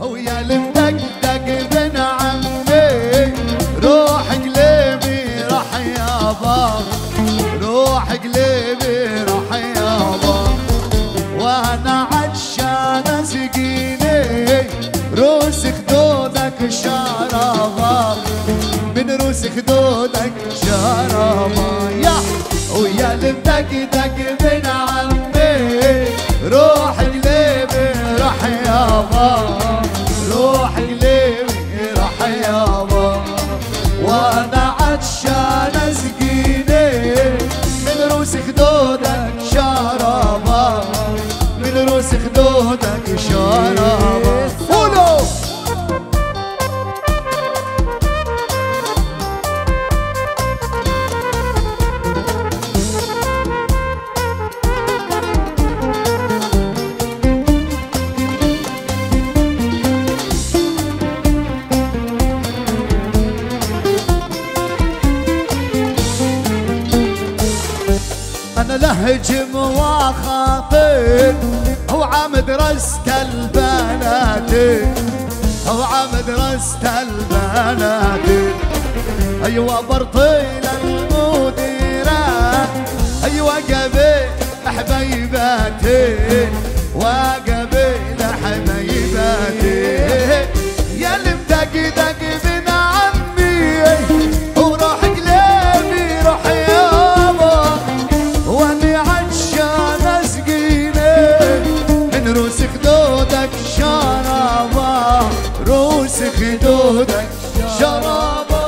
ويا المدقدق بن عمي روح قلبي راح يابا، روح قلبي راح يابا، وانا عطشان اسقيني روس خدودك شرابا، من روس خدودك شرابا يا ويا المدقدق بن عمي روح قلبي راح يابا، روح قلبي راح يابا، وانا عطشان اسقيني من روس خدودك شرابا، من روس خدودك شرابا. قولوا أنا لهجم وخاطر هو عمدرسة البنات، هو عمدرسة البنات، أيوة برطيل المديرة، أيوة قبيل حبيباتي وقبيل حبيباتي، يا المدقدق بن عمي وروح قلبي روح يابا، واني عطشان اسقيني من روس خدودك شرابا، روس خدودك شرابا.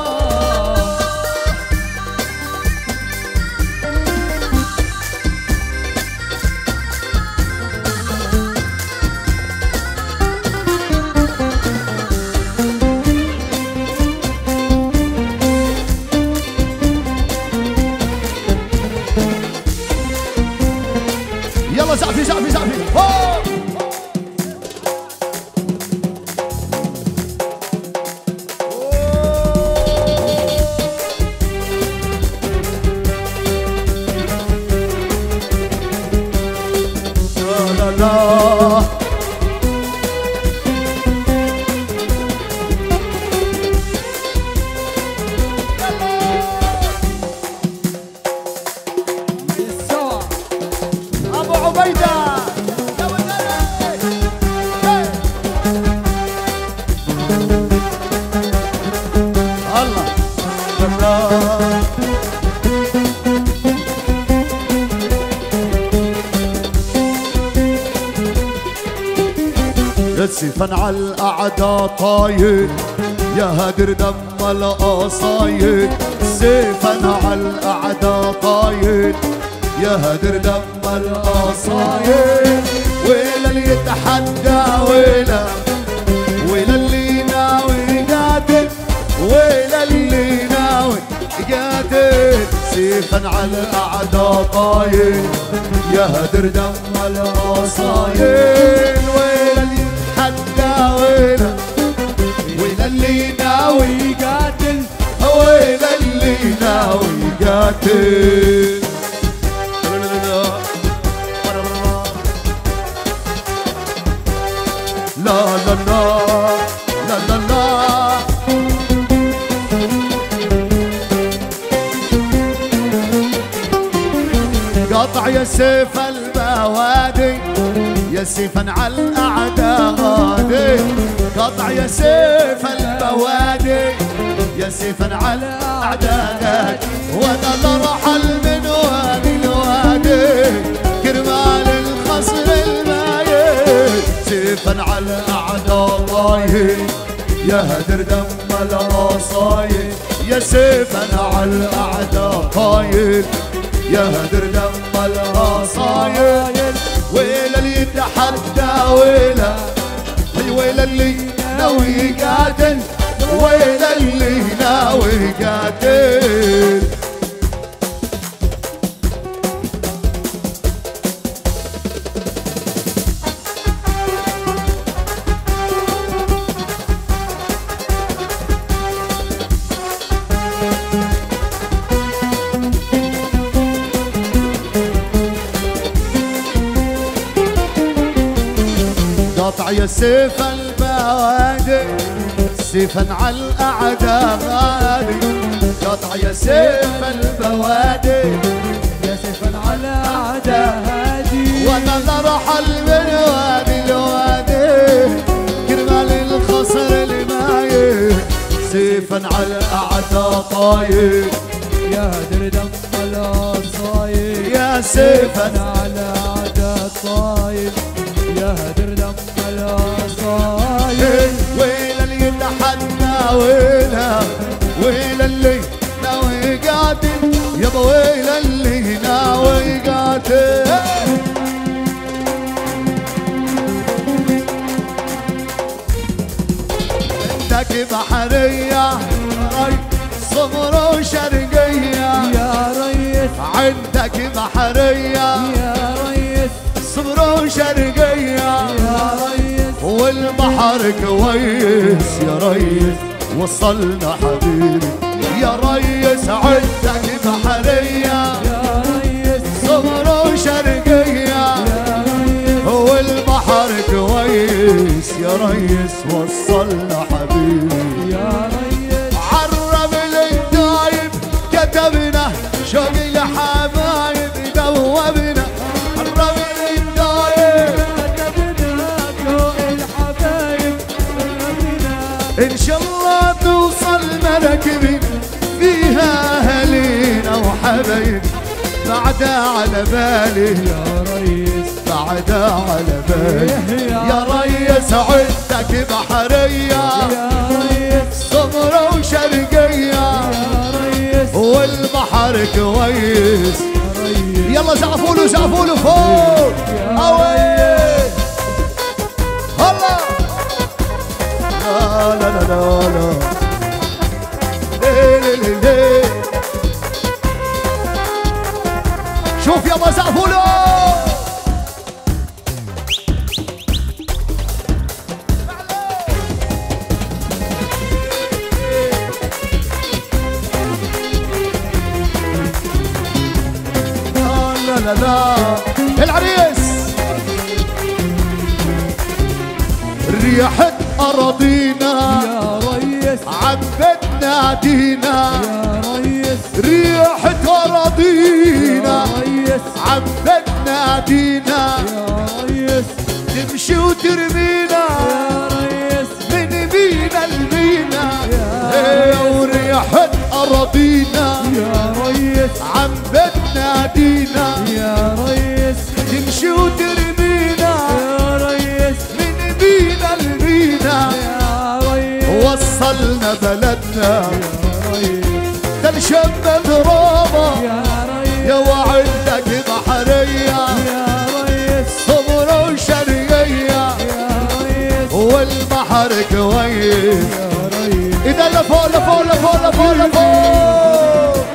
يلا زعفي زعفي زعفي لا لا لا سيفا على الأعداء طاير يا هدر دم القصايد، سيفا على الأعداء طاير يا هدر دم القصايد، ويلا اللي يتحدى ويلا ويلا اللي ناوي قاتل، ويلا اللي ناوي قاتل، سيفا على الأعداء طاير يا هدر دم القصايد، ويلا اللي حتى ويلا ويلا اللي ناوي قاتل، ويلا اللي ناوي قاتل. لا لا لا لا لا لا قطع يا سيف البوادي يا سيفا على الأعداء غادي، قطع يا سيف البوادي يا سيفا على الأعداء غادي، وانا لرحل من وادي الوادي كرمال الخصر المايل، سيفا على الأعداء طاير يا هدر دم القصايد، يا سيفا على الأعداء طاير يا هدر دم القصايد، ويلا اللي يتحدى ويلا ويلا اللي ناوي قاتل، ويلا اللي ناوي قاتل. قطع يا سيف الباب النوادي سيفا على الأعداء غادي قطع يا سيف البوادي يا سيفا على الأعداء هادي وانا نرحل من وادي الوادي كرمال الخصر المايل سيفا على الأعداء طاير يا هدر دم الصايل يا سيفا على الأعداء طايل يا هدر دم الصايل ويل اللي يتحدى ويل اللي ناوي قاتل يابا ويل اللي ناوي قاتل عندك بحرية سمر وشرقية يا ريس عندك بحرية يا ريس سمر وشرقية يا ريس والبحر كويس يا ريس وصلنا حبيبي يا ريس عندك بحرية يا ريس سمر وشرقية يا ريس والبحر كويس يا ريس وصلنا حبيبي يا ريس عرب للدايب كتبنا شوق الحبايب دوبنا عرب للدايب كتبنا شوق الحبايب ربنا ان شاء الله توصل مركبي فيها اهالينا وحبايب بعدها على بالي يا ريس بعدها على بالي يا ريس عندك بحرية يا ريس سمرة وشرقية يا ريس والبحر كويس يا ريس يلا زعفوا له فوق اوي هلا لا لا لا لا لا ليه ليه ليه شوف يلا زعفوا له لا لا العريس ريحة أراضينا يا ريس عبت نادينا يا ريس ريحة أراضينا يا ريس عبت نادينا يا ريس تمشي وترمينا يا ريس من بينا لبينا يا وريحة أراضينا يا ريس عبت نادينا يا ريس تمشي وترمينا يا ريس من بينا لبينا يا ريس وصلنا بلدنا يا ريس تلشم ترابه يا ريس يا وعندك بحرية يا ريس سمرة وشرقية يا ريس والبحر كويس يا ريس إذا لفوق لفوق لفوق لفوق لفوق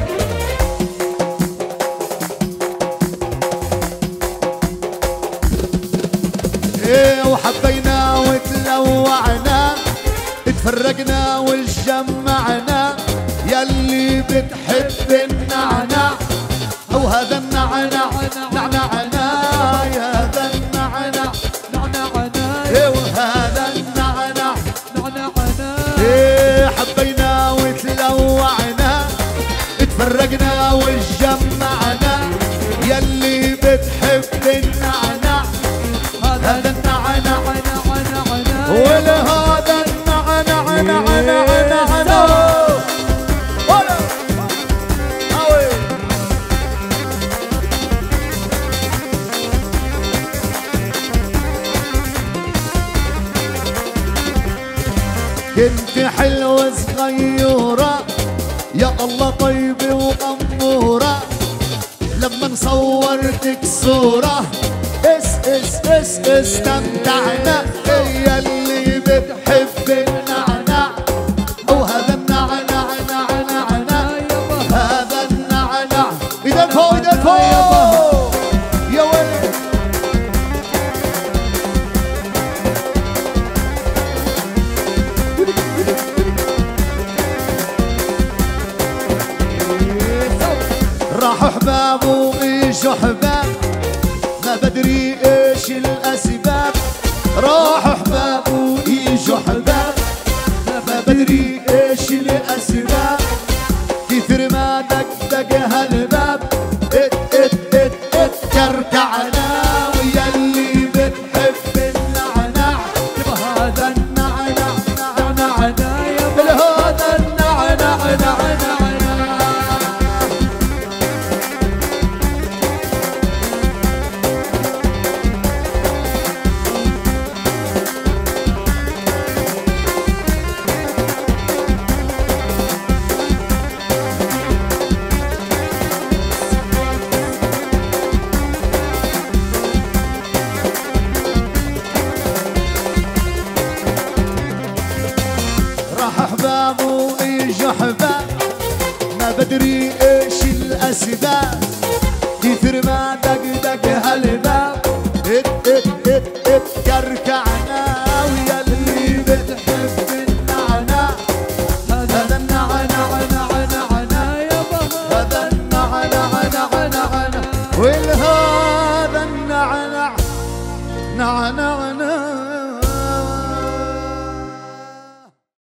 إيه وحبينا وتلوعنا اتفرقنا والجمعنا يلي بتحب النعنع او هذا النعنع نعنعنا يا هذا النعنع نعنعنا ايه وهذا النعنع نعنعنا ايه حبينا وتلوعنا اتفرقنا واتجمعنا يلي بتحب النعنع هذا النعنع ولهذا النعنع نعنع ولا اوي كنت حلوة صغيرة يا الله طيبة وأمورة لما صورتك صورة استمتعنا هي اللي بتحب النعنع وهذا النعنع هذا النعنع إذا فوق يا ويلي راحوا حباب وإيشوا حباب ما بدري إيش الأسباب راحوا حباب وإيشوا الجحبة ما بدري ايش الاسباب كثر ما دقدق هالباب كركعنا ويا اللي بتحب النعناع بهذا النعنع نعنعنا يا بهذا النعنع نعنعنا احبابه الجحبة ما بدري ايش الاسباب كثر ما دقدق هالباب كركعنا ويا اللي بتحب النعناع هذا النعنع نعنعنا يا بابا هذا النعنع نعنعنا والهذا النعنع نعنعنا